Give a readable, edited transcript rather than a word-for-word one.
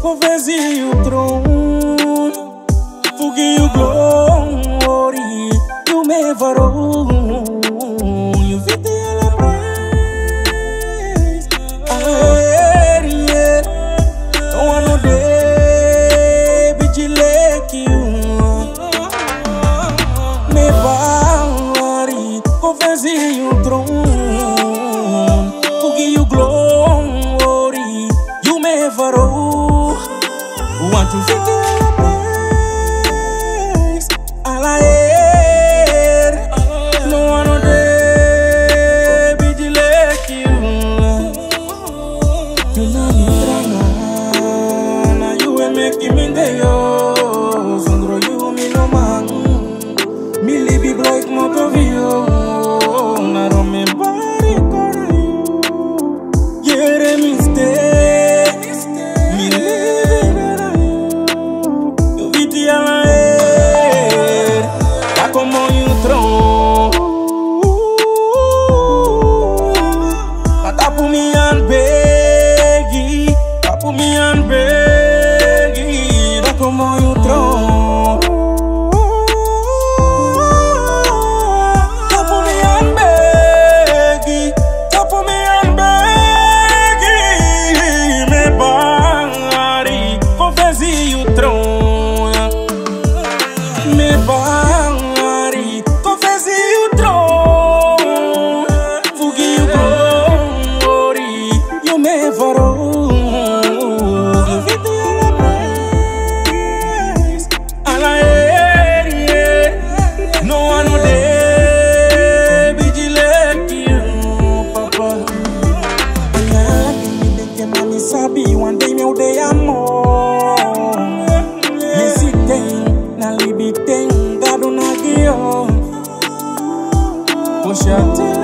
confessi o trono, fughi o glory, you me farò, you fit the praise, don't want no day, vigilate you, me pari, confessi o trono, fughi o glory, you me farò. Want to fit the praise, all I hear. No one no day be like you. You know me drama, now you will make me the yo. Sandro you me no man, me live like motovio. Na rome bari kora you, yere mistake, me live. Como um tron, tapu mi an begi, tapu mi an begi, da como um tron, tapu mi an begi, tapu mi an begi, me bangari, confessi o tron, me bangari. Sabi one day meu day amor, me si tem na libi tem dado na guio, puxa